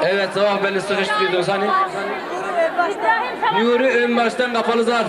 Evet, sabah belli sıkıştırıyordunuz hani. Nuri ön baştan kapalı zarf.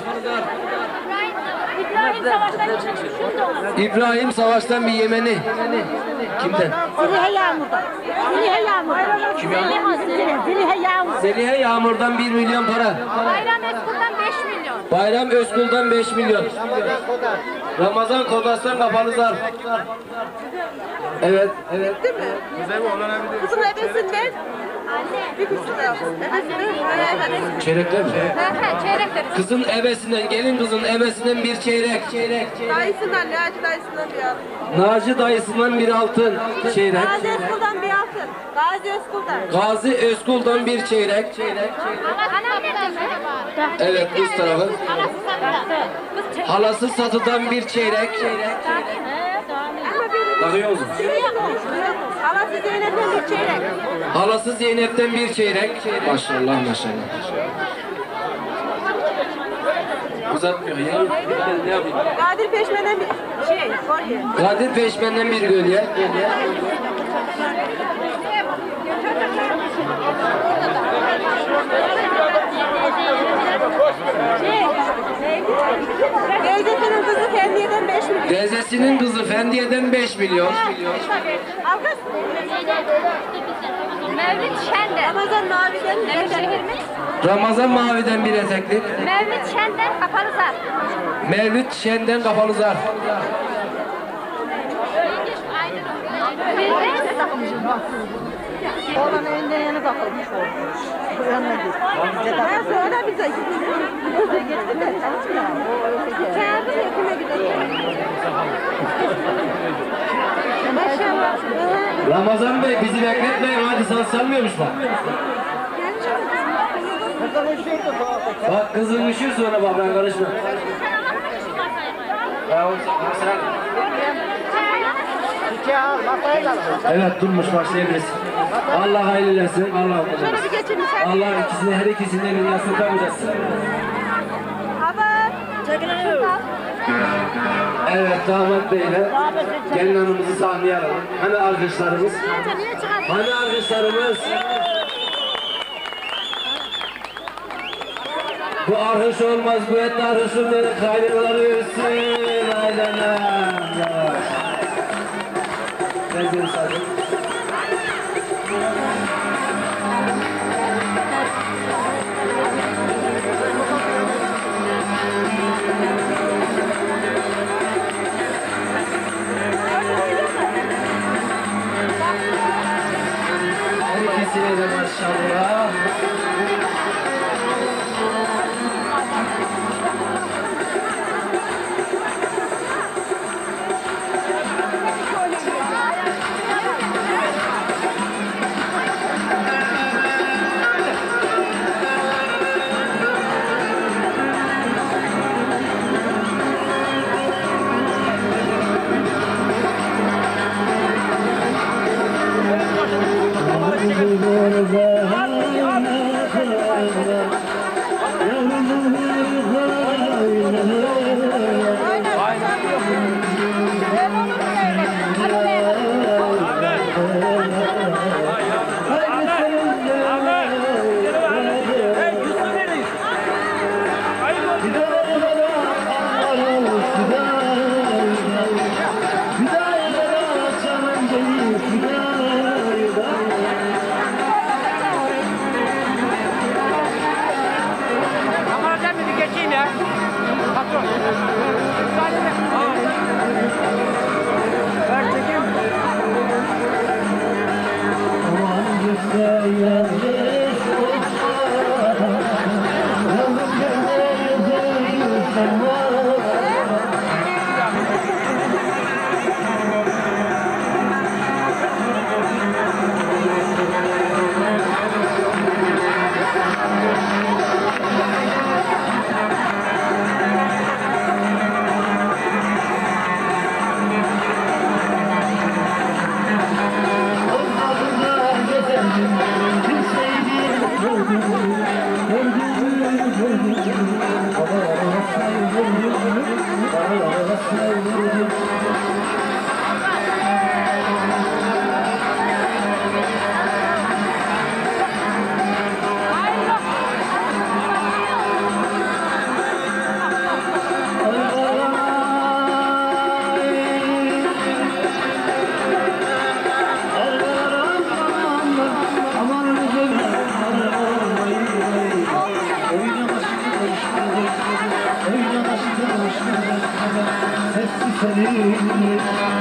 İbrahim Savaş'tan bir Yemeni. Kimden? Zeliha Yağmur'dan. Zeliha Yağmur'dan. Kim Yağmur? Zeliha Yağmur. Zeliha Yağmur'dan 1 milyon para. Bayram Özkul'dan 5 milyon. Bayram Özkul'dan 5 milyon. Ramazan Kodas'tan kapalı zarf. Evet, evet. Değil mi? Kızın ebesinden. Bir kızın ebesinden. Çeyrekler mi? Çeyrekler. Kızın ebesinden, gelin kızın ebesinden bir çeyrek. Dayısından, Naci dayısından bir altın. Naci dayısından bir altın çeyrek. Gazi Özkul'dan bir altın. Gazi Özkul'dan. Gazi Özkul'dan bir çeyrek. Anam ne dedi? Evet, üst tarafı. Halası Satı'dan bir çeyrek. Bakıyor musun? Halası Zeynep'ten bir çeyrek. Halası Zeynep'ten bir çeyrek. Maşallah maşallah. Uzatmıyor ya. Ne yapayım? Kadir Peşmen'den bir kolye. Kadir Peşmen'den bir gölye. Teyzesinin kızı Fendiye'den 5 milyon. Teyzesinin kızı Fendiye'den 5 milyon. Alkış. Mevlüt Şen'den. Ramazan Mavi'den Nevşehir mi? Ramazan Mavi'den bir eteklik. Mevlüt Şen'den kapalı zar. Mevlüt Şen'den kapalı zarf. Oğlan elinden yana takılmış olmuş. Bu yanına git. Ben sonra bize gitti de. Çağırdım ya kime gidelim. Maşallah. Ramazan Bey bizi bekletmeyin, hadi sana salmıyormuş bak. Bak kızın üşür sonra bak, ben karışma. Evet, durmuş, başlayabiliriz. Allah hayırlı etsin, Allah Şöyle bir geçin sen. Allah ikisini, her ikisinden dünyasını kavuşasın. Haber. Evet, damat beyle gelin hanımımızı sahneye alalım. Hani alkışlarımız? Hani alkışlarımız? Bu arhış olmaz, bu et arhışın dedi, kaynanaları ölsün, aydana. Yavaş. Rezil sadece. Herkesine de maşallah. Hadi, hadi. seninle.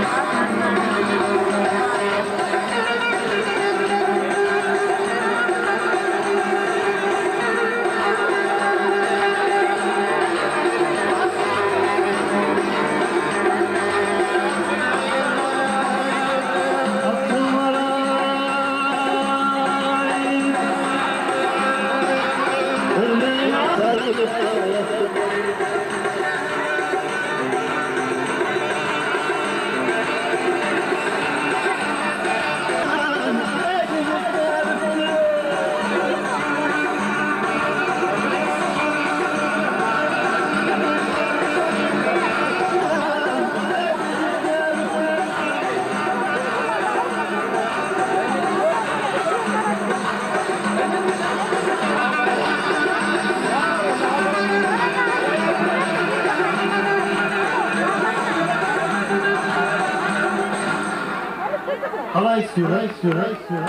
Hala istiyor, hala istiyor, hala istiyor.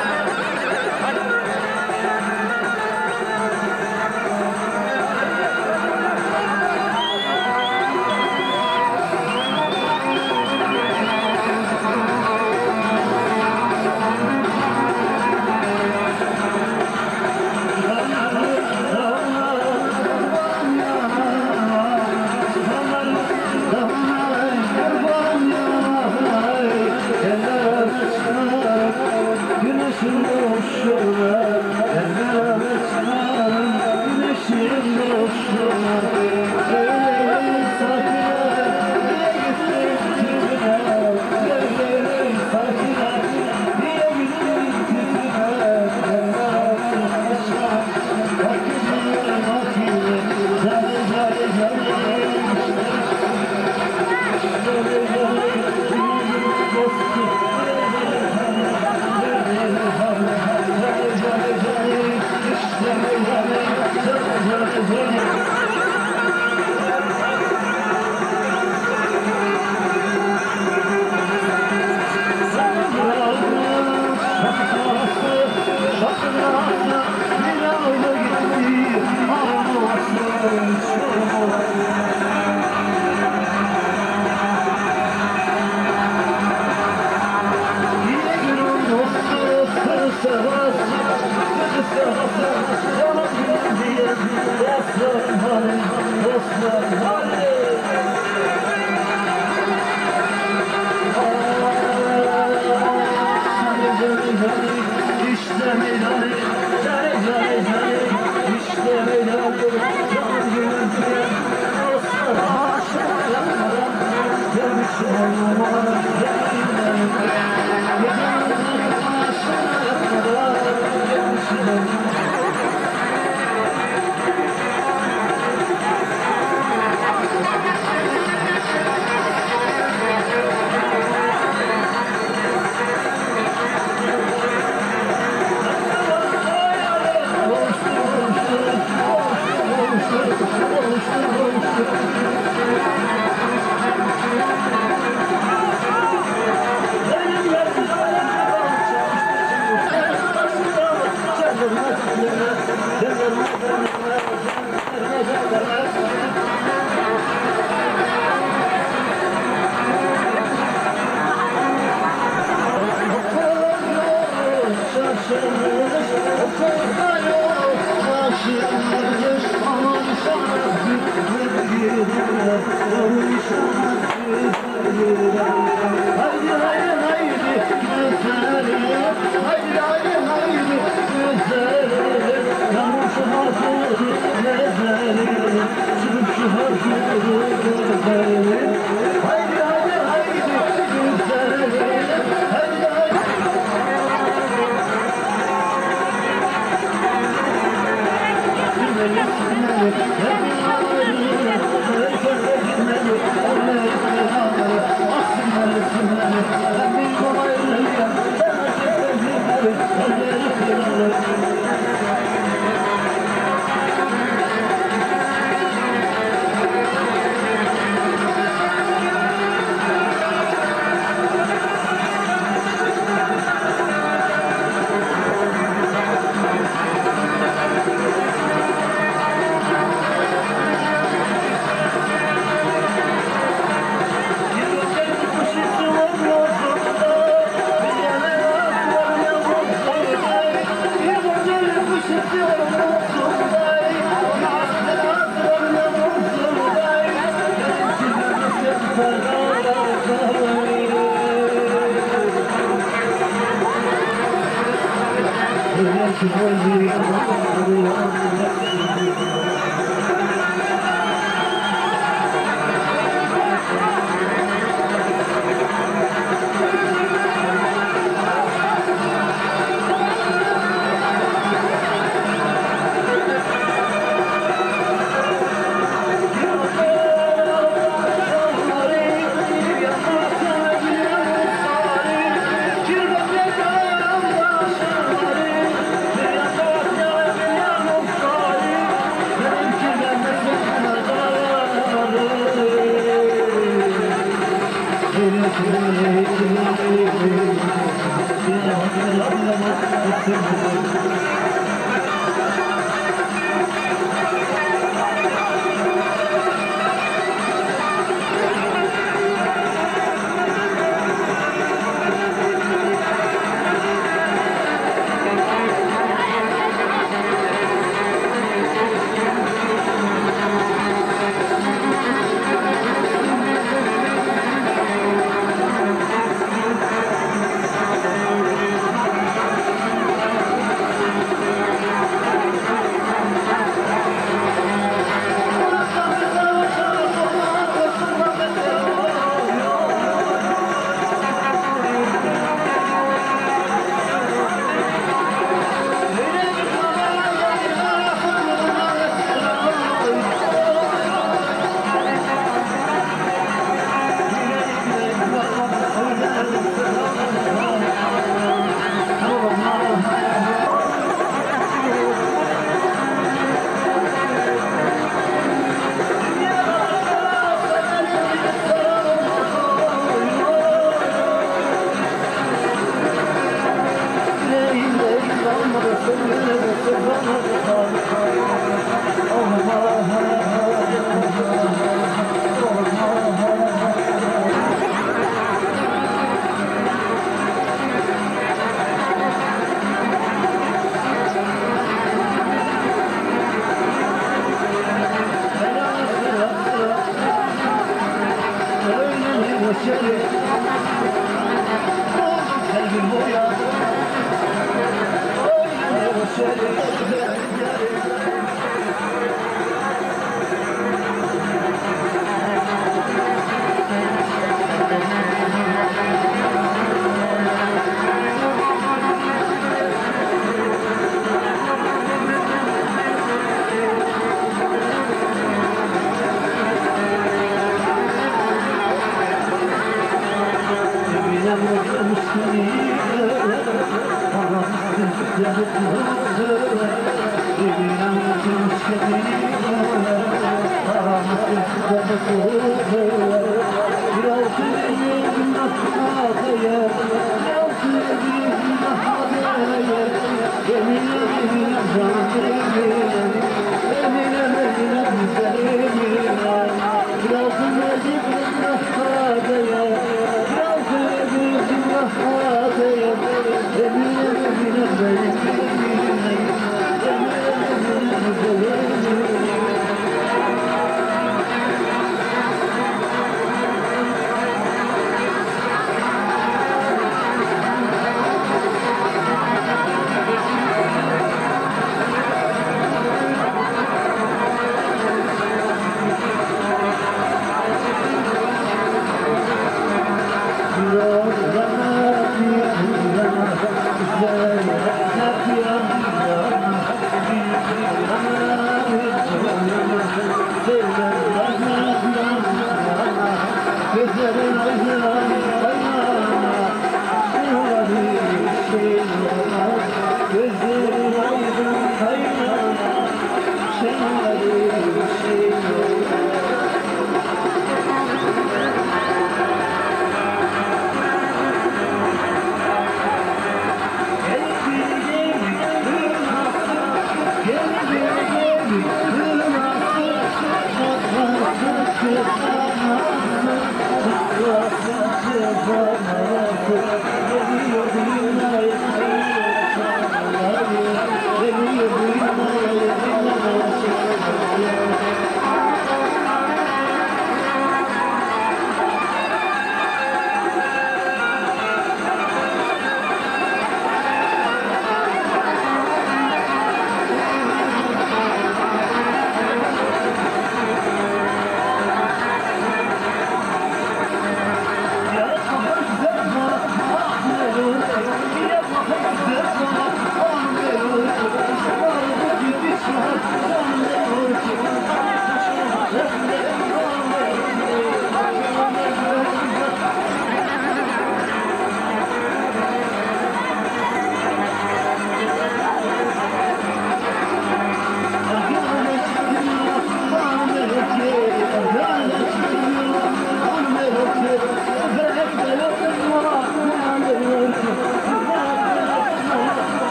Happy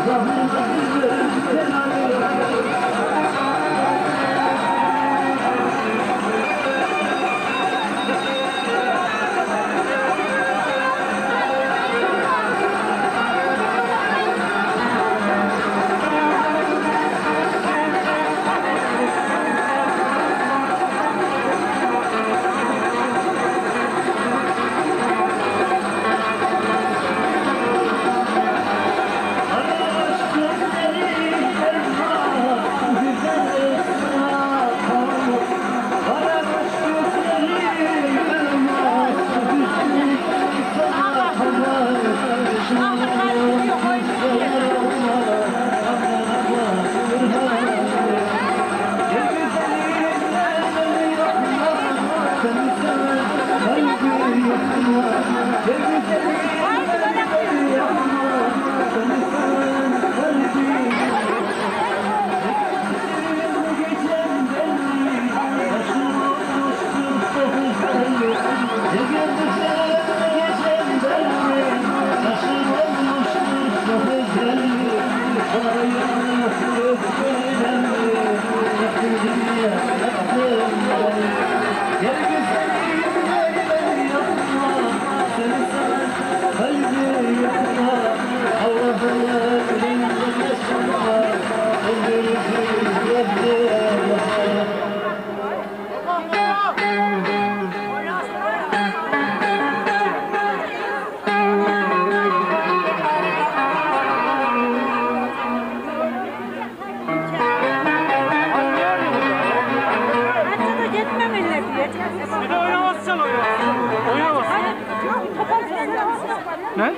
Ne?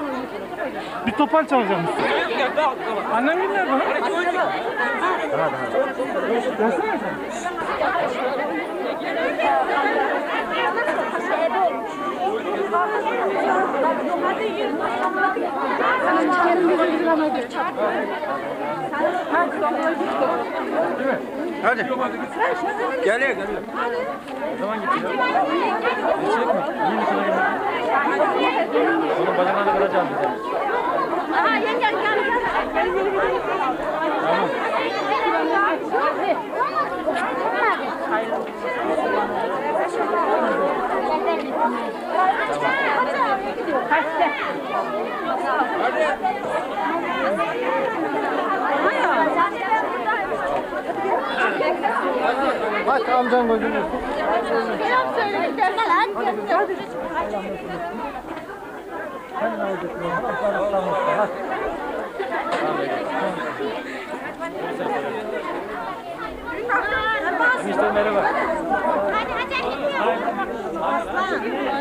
Bir topal çalacağım. Annem gibi nerede? Gelsene sen. Hadi. Geliyor, geliyor. O zaman gidiyor. Onun bacaklarını kıracağım bize. Aha yenge gel. Bak amcan gözünü. Selam söyle. Gel lan. Hadi ne olacak? Hadi. İşte merhaba. Hadi hadi gidiyor. Aslan.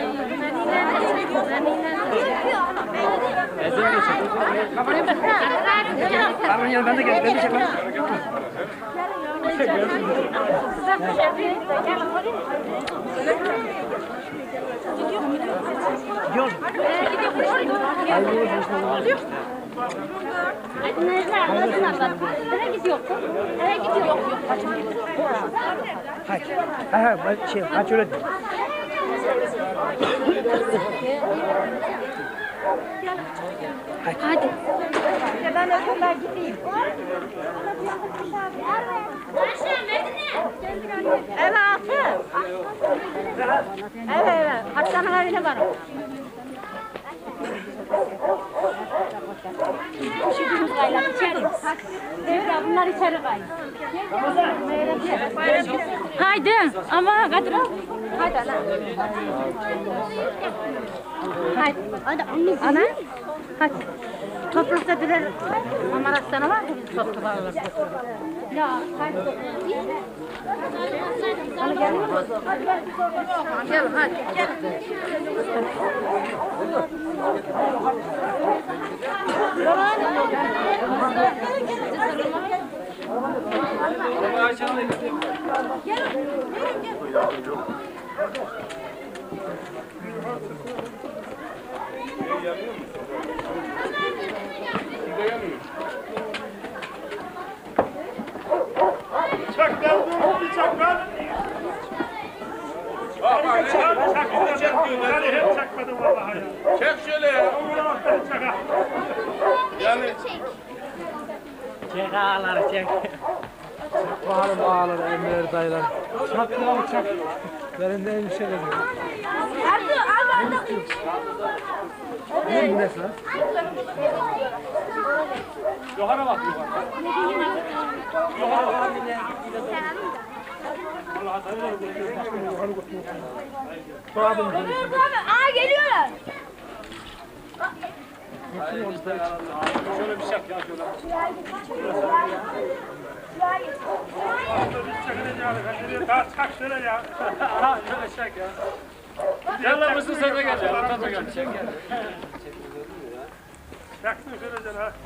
Ezene geçelim. Tamam ya ben de gel. Ben de çekeyim. Gidiyor. Nereye gidiyor? Nereye gidiyor? Yok yok. Hayır. Hayır öyle değil. Hadi. Ben öyle gideyim. Evet altı. Evet. Hastanın evine var. Bunlar içeri kay. Haydi ama Kadir. Haydi lan. Haydi. Hadi ana. Hadi. Toprakta birer amarat sana var mı? Toprak alır. Ya hadi. Hadi gel. Gel hadi. Gel. Çaklar dur, bir çaklar. Çak diyorlar. Yani hep çakmadım vallahi ya. Çek şöyle ya. Yani Çek ağları çek. Bağlı Emre'ler dayılar. Çak ya çak. Benim de endişe ediyorum. Ne bu nesne? Yukarı bak yukarı. Yukarı bak. Vallahi Aa geliyorlar. şöyle bir şey yap ya şöyle. Daha çak şöyle ya. Aha şöyle çek ya. Gel lan mısın sen de gel ya. Oradan da gel. Çaktın şöyle ha.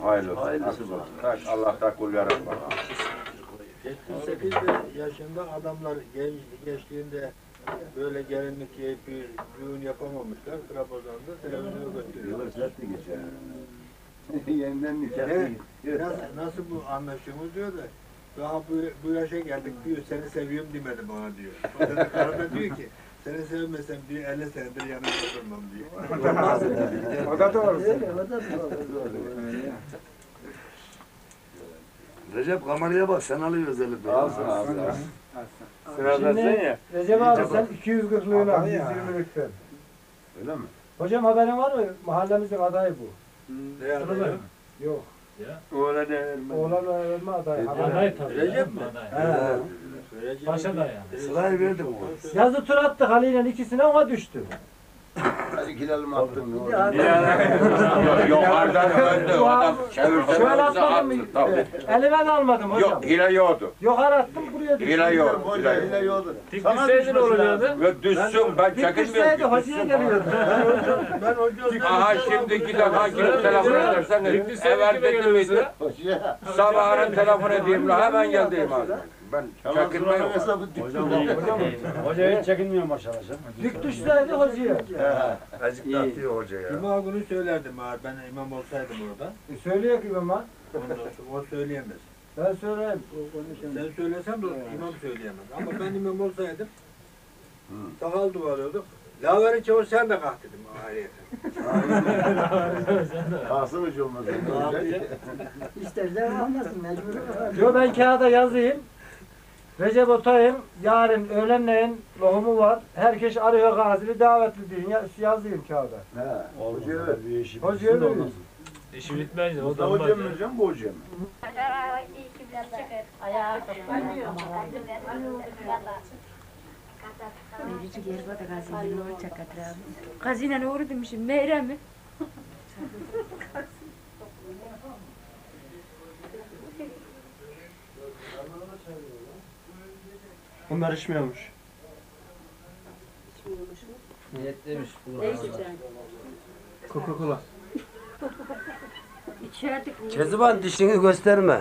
Hayırlısı. Tak, Allah tak kul yarar bak. 78 yaşında adamlar gençliğinde böyle gelinlik giyip düğün yapamamışlar. Trabzon'da televizyona götürüyorlar. Yeniden nikah. Nasıl bu anlaşıyorsunuz diyor da daha bu yaşa geldik diyor seni seviyorum demedi bana diyor. Karıma diyor ki seni sevmesem diyor 50 senedir yanımda durmam diyor. O da doğru. Recep kameraya bak sen alıyor özellikle. Alsın. Sıradasın ya. Recep abi sen 240'lığına 120'likten. Öyle mi? Hocam haberin var mı? Mahallemizin adayı bu. Ne yapıyor? Yok. Oğlan verme. Oğlan verme adayı. Aday tabii. Recep mi? Recep Paşa da yani. Sırayı verdim o. Yazı tur attık Ali'yle ikisine ona düştü. Hadi gidelim attım. Yukarıdan öldü adam çevirse Şöyle ölse atmadım mı? attı tabii. Elime de almadım hocam. Yok hile yoktu. Yukarı attım buraya düştü. Hile yok. Hile yok. Tikliseydin olacaktı. Ve düşsün ben Düşseydi çekinmiyorum. hocaya geliyordu. Ben hoca Aha şimdi iki defa girip telefon edersen evvel dedim miydi? Sabahın telefon edeyim la hemen geldim abi. Ben çekinmiyorum. Hoca hiç çekinmiyor maşallah. Dik düşseydi hocaya. Azıcık da atıyor hoca ya. Cuma günü söylerdim eğer ben imam olsaydım orada. Söylüyor ki ama. O söyleyemez. Ben söyleyeyim. Sen söylesem de imam söyleyemez. Ama ben imam olsaydım sakal duvarıyorduk. Laveri çavuş sen de kalk dedim ayrıyeten. Kalsın hiç olmaz. Yo ben kağıda yazayım. Recep Otay'ın yarın öğlenleyin lohumu var. Herkes arıyor gazili davetli deyin. Yazayım kağıda. Hoca evet. Hoca öyle mi? İşi bitmeyince o O da da hocam mı hocam bu hocam mı? Ayağa Gazine ne uğru demişim, Meyre mi? Bunlar içmiyormuş. Coca-Cola. İçerdik. Keziban dişini gösterme.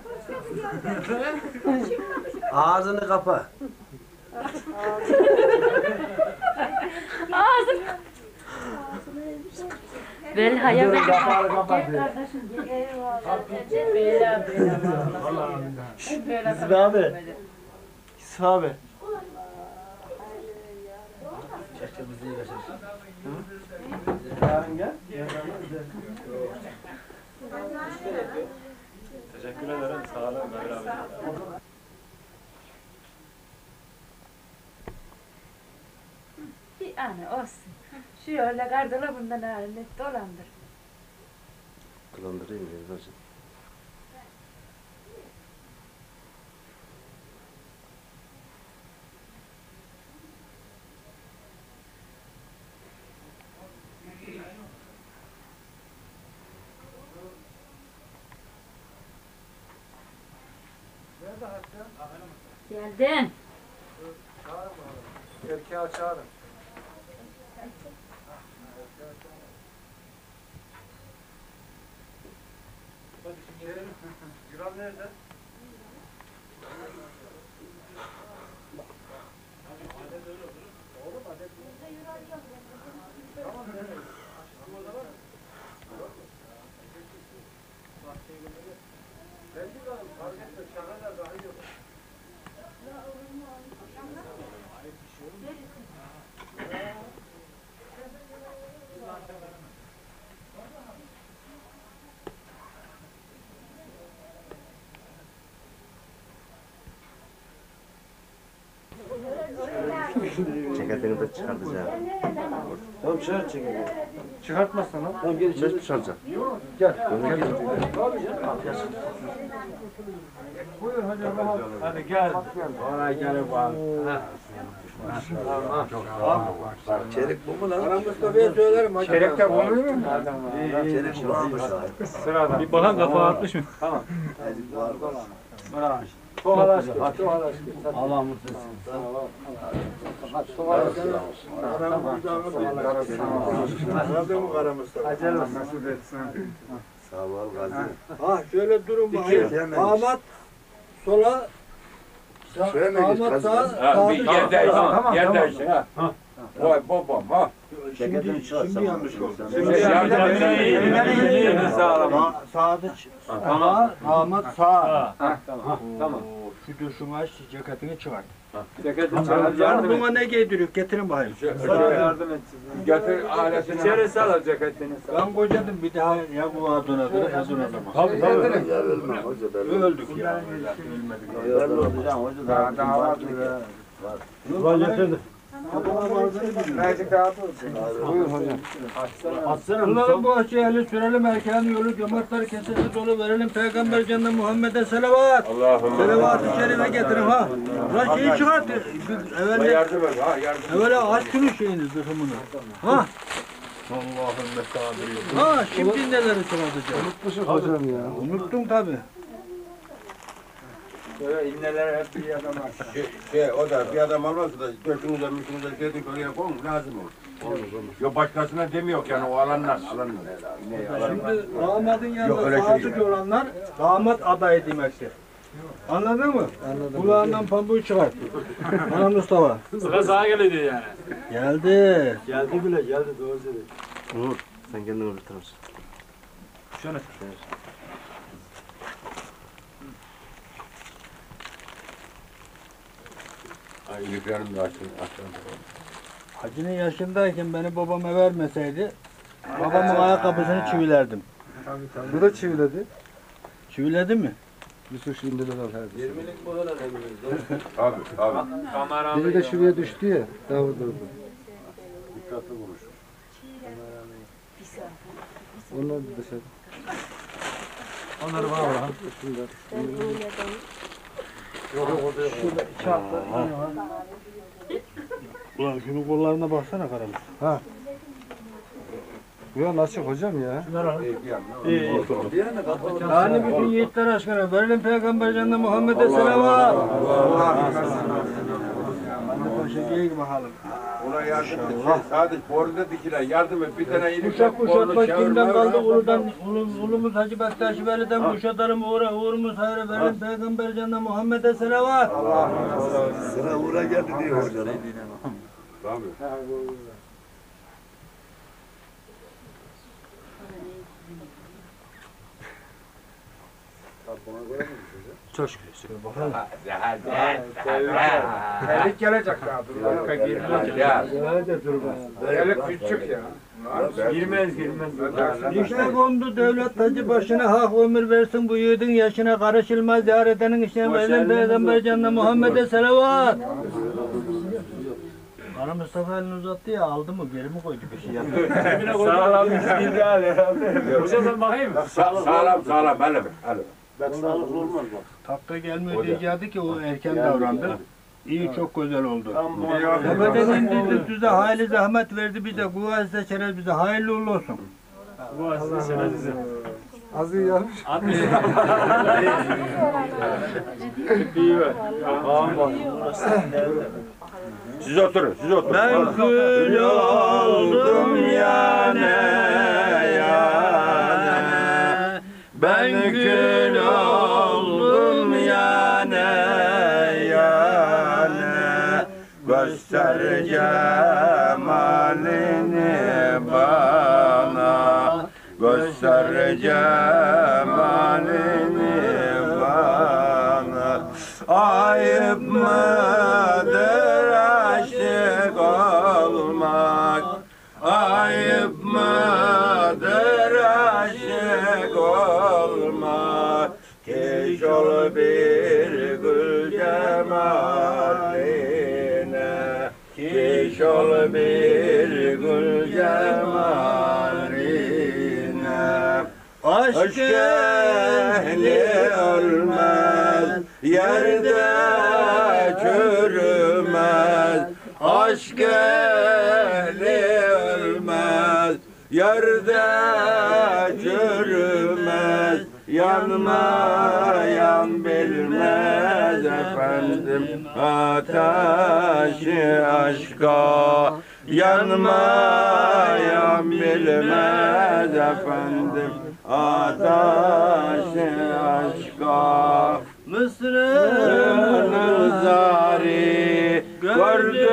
Ağzını kapa. Ağzım. Bel haya bel. Kapalı kapalı. Yusuf abi. Yusuf abi. Yarın gel. Teşekkür ederim. Sağ olun. Beraber. Bir ana olsun. Şu öyle gardırobundan haline dolandır. Kullandırayım ya hocam. Geldin. Erkeği çağırın. Güral nerede? Ceketini de çıkartacağım. Tamam çıkart çekelim. Çıkartmazsan lan. Tamam gel içeri çıkaracağım. Gel. Buyur hocam. Hadi gel. Oraya gelip al. Çelik bu mu lan? Aram Mustafa'ya söylerim hocam. Çeyrek de bulur mu? Çelik varmış. Sırada. Bir bakan kafa atmış mı? Bravo. Çok aşkı. Allah mutlu etsin. Aram Mustafa'ya Aradın mı Kara Mustafa? Acele nasip etsin. Tamam gazi. Ha şöyle durun bakayım. Damat sola. Damat sağa. Ha, bir yer değişsin. Yer değişsin ha. Vay babam ha. Şimdi yanlış oldu. Sağda damat sağ. Tamam. Şu duruşunu aç, ceketini çıkart. Ceketini Canım buna ne giydiriyor? Getirin bakayım. yardım et. Getir ailesini. İçeri sal ceketini. Ben kocadım bir daha ya bu Adana'dır ya Adana'da. Tabii tabii. Öldük ya. Ölmedik. Daha vardı. Ulan getirdim. Buyur hocam. Bunların bu ahçeyeli sürelim erken yolu cömertler kesesi dolu verelim Peygamber canına Muhammed'e selavat. Allah'ım. Selavat-ı şerife getirin ha. Ulan şeyi çıkart. Evvela Yardım et ha yardım. evvela aç şunu şeyini zırhımını. Ha. Allah'ım mesabiri. Ha şimdi neleri çıkartacağım. Unutmuşum hocam ya. Unuttum tabi. Böyle inneler hep bir adam O da bir adam almazsa da götünüze müşünüze gidin oraya koyun lazım olur. Yok başkasına demiyor yani o alanlar. Şimdi damadın Yok, yanında öyle şey sadık olanlar damat adayı demektir. Anladın mı? Anladım. Kulağından pambuğu çıkart. Ana Mustafa. Sıra sağa geliyor yani. Geldi. Geldi bile geldi doğru söylüyor. Uğur sen kendini öğretir misin? Şöyle. Ay iliklerim de açtım. Hacının yaşındayken beni babama vermeseydi babamın ayakkabısını çivilerdim. Bu da çiviledi. Çiviledi mi? Yusuf şimdi de var her 20'lik bu kadar Abi abi. Kameramı Biri de şuraya düştü ya. Daha durdu. Dikkatli konuş. Onlar da dışarı. Onları bana bırak. Şurada iki atla. Ulan şunun kollarına baksana karam. Bu ya nasıl hocam ya? Yani bütün yiğitler aşkına verelim Peygamber canına Muhammed'e selavat. Paşa bakalım. Ona yardım et. Sadece boruda dikilen yardım et. Bir tane ilik. Kuşak kuşatmak kimden kaldı uludan, ulumuz Hacı Bektaş Veli'den kuşatalım uğurumuz hayra verelim Peygamber canına Muhammed'e selavat. Sıra Uğur'a geldi diyor hocam. Tabii. Çok şükür. Elik gelecek ya. Elik küçük ya. Girmez. İşte kondu devlet tacı başına hak ömür versin bu yiğidin yaşına karışılmaz yar edenin işine verelim Peygamber canına Muhammed'e selavat. Bana Mustafa elini uzattı ya aldı mı geri mi koydu bir şey yaptı. Sağlam bir şey herhalde. Hocam bakayım. Sağlam. Hele. Ben sağlıklı olmaz bak. Takka gelmiyor diyecekti ki o erken davrandı. İyi çok güzel oldu. Tepeden indirdi düze hayli zahmet verdi bize. Kuvvet seçeriz bize. Hayırlı uğurlu olsun. Bu aslında senedize. Az iyi yapmış. İyi ver. Siz oturun. Ben kül oldum yane. Ben kül oldum yane. Göster cemalini bana. Göster cemalini bana. Ayıp mıdır aşık olmak? Ayıp mıdır aşık olmak? Keş ol bir gül cemaline. Keş ol bir gül cemaline. Aşk ehli ölmez, yerde çürümez. Aşk ehli ölmez, yerde çürümez. Yanmayan bilmez efendim ateşi aşka. Yanmayan bilmez efendim ataşı aşka. Mısır'ın zari gördü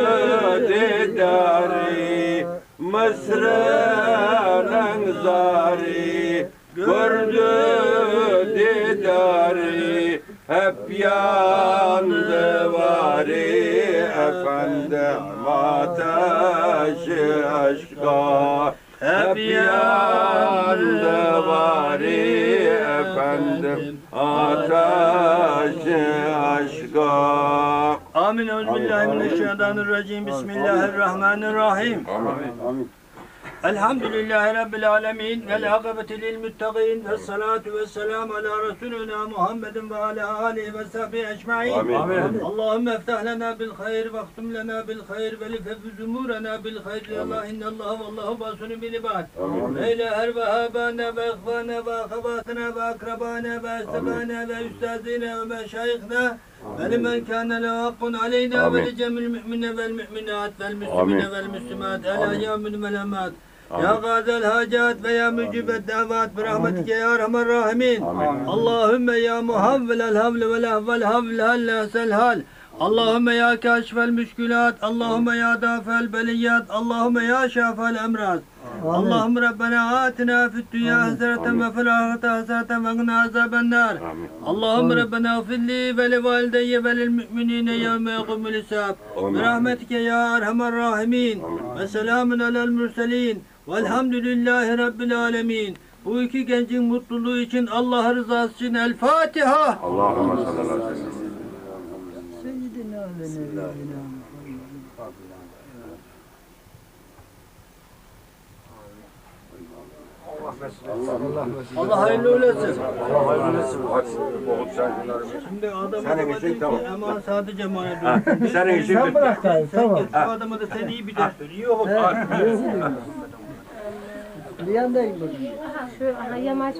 didari, Mısır'ın zari gördü didari, hep yandı vari efendim ateşi aşka. Hep yandı vari efendim ateşi aşka. Amin. Euzubillahimineşşeytanirracim. Bismillahirrahmanirrahim. Amin. Elhamdülillahi Rabbil alemin. Vel akıbeti lil muttaqin. Ve salatu ve selamu ala Resulina Muhammedin ve ala alihi ve sahbihi ecma'in. Amin. Allahümme eftah lena bil hayr ve aktum lena bil hayr ve lifefiz umurena bil hayr. Allah innallahu vallahu basunu bil ibad. Eyle her ve habana ve ihvana ve ahabatına ve akrabana ve estebana ve üstazina ve meşayihna ve limen kâne lehu hakkun aleyna ve licemil mü'mine vel mü'minat vel müslimine vel müslimat ela yevmin vel emat. Ya gazel hacat ve ya mücibet davat bi rahmetike ya erhamer rahimin. Allahümme ya muhavvelel havle ve lahvel havle halla selhal. Allahümme ya kâşifel müşkülat. Allahümme ya dâfel beliyat. Allahümme ya şafel emrad. Allahümme Rabbena atina fid dünya haseneten ve fil ahirete haseneten ve gına azaben nar. Allahümme Rabbena ufilli ve li valideyye ve lil müminine yevme yegumul hisab. Bi rahmetike ya erhamer rahimin. Ve selamun alel mürselin. Velhamdülillahi Rabbil alemin. Bu iki gencin mutluluğu için, Allah rızası için El Fatiha. Allahümme sallallahu aleyhi ve sellem. Allah hayırlı eylesin. Allah hayırlı olsun. Hadi boğut şarkılarımız. Şimdi adama Senin da için dedi ki, tamam. aman sadece emanet olsun. Senin için Sen bırak dayı, tamam. Git bu adama da sen iyi bir ders ver. Yok. Bir yandayım bakayım. Şu ana yamaç.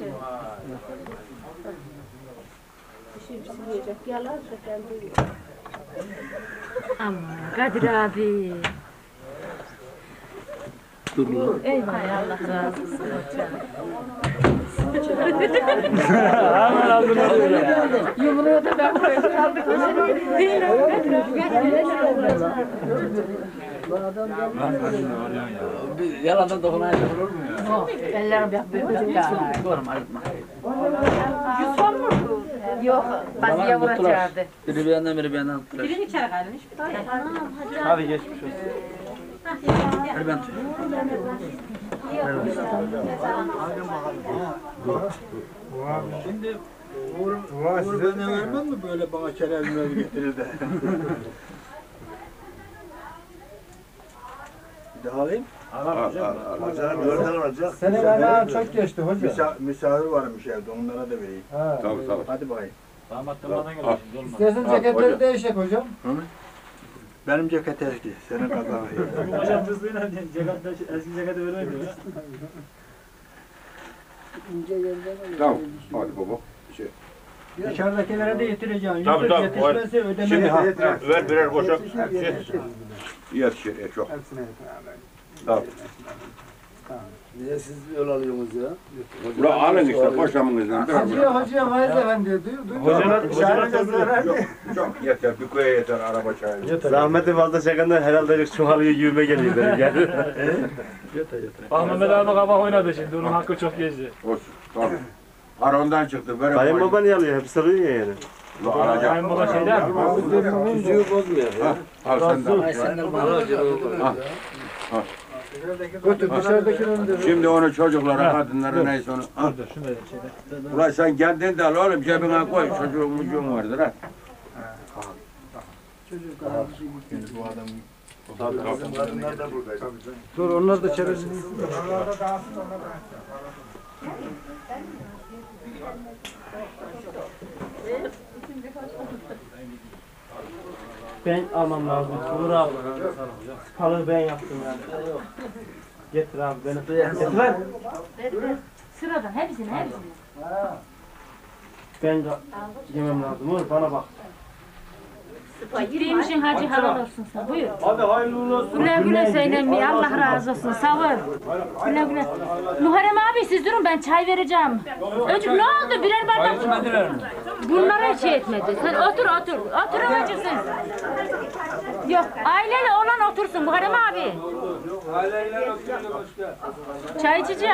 Yalan söyledi. Ama Kadir abi. Eyvah Allah razı olsun. Hemen aldın. Yumruğu da ben koyacağım. Yalandan dokunayla olur mu ya? Ellerim yapmıyor. Yusuf mu? Yok. Baziye vuracaktı. Biri bir yandan biri bir yandan. Birini içeri kaymış. Hadi geçmiş olsun. Biri ben Şimdi Uğur bana vermez mi böyle bana çerezmeyi getirir de? Bir daha alayım. Hocanın gördüğün olacak. Senin ayağın çok geçti hoca. Misafir varmış evde, onlara da vereyim. Ha. Tabii tabii. Hadi bakayım. Damatlardan geliyor şimdi olmaz. İstersen ceketleri değişik hocam. Benim ceket eski, senin kazanı. Bu hocam hızlıyla eski ceketi veremiyor ya. Tamam. Hadi baba. Dışarıdakilere de getireceğim. Tabii, Yusuf tabii. yetişmezse ödeme Şimdi yapacağım. ver birer boşak. Yetişir. Çok. Tamam. Niye siz yol alıyorsunuz ya? Ulan alın işte boşamınızdan. Hocaya vaiz efendi duyuyor. Çok yeter. Bir köye yeter araba çayı. Zahmeti fazla çekenler herhalde çuvalıyor yüğme geliyor benim yani. Bak Mehmet abi kabak oynadı şimdi. Onun hakkı çok geçti. Olsun. Tamam. Arondan çıktı. Böyle Kayınbaba niye alıyor? Hep sarıyor ya yani. Ulan alacak. Kayınbaba şeyden. Yüzüğü bozmuyor ya. Al sen de. Götür dışarıdakini önde. Şimdi onu çocuklara, kadınlara neyse onu al. Ulan sen kendin de al oğlum cebine koy. Çocuğun mucuğun vardır ha. Dur onlar da çerezini. Ben almam lazım. Uğur abi. Halı ben yaptım yani. Getir abi beni. Getir lan. Sıradan hepsini. Ben de yemem lazım. Uğur bana bak. Ciddiymişsin hacı halal olsun sen. Buyur. Hadi hayırlı uğurlu olsun. Güle güle Zeynep ya. Allah razı olsun. Sağ ol. Güle güle. Muharrem abi siz durun ben çay vereceğim. Öcük ne oldu? Birer bardak. Bunlara şey etmedi. Sen otur. Oturun hacı siz. Yok aileli olan otursun Muharrem abi. Aileyle oturuyor başka. Çay içeceğim.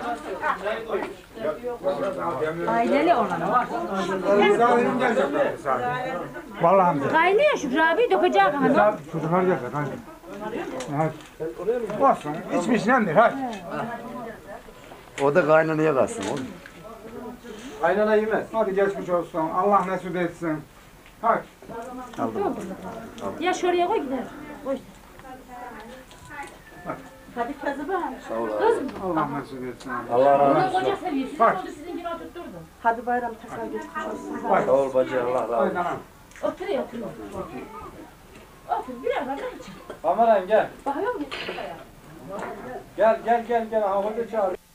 Aileli olan. Vallahi Kaynıyor Şükrü abi dökecek hanım. çocuklar gelecek hadi. Olsun içmiş nedir hadi. O da kaynanaya kalsın oğlum. Aynana yemez. Hadi geçmiş olsun. Allah mesut etsin. Hadi. Ya şuraya koy gider. Koy. Hadi kızı bak. Sağ ol. Kız Allah mesut etsin. Allah razı bunu olsun. koca seviyor. Sizin oldu sizinkini oturtturdu. Hadi bayram tekrar geçmiş olsun. Sağ ol bacı Allah razı olsun. Oturuyor. Otur birer bardak için. Kameran gel. Bakıyor musun? Gel. Ha hoca çağır.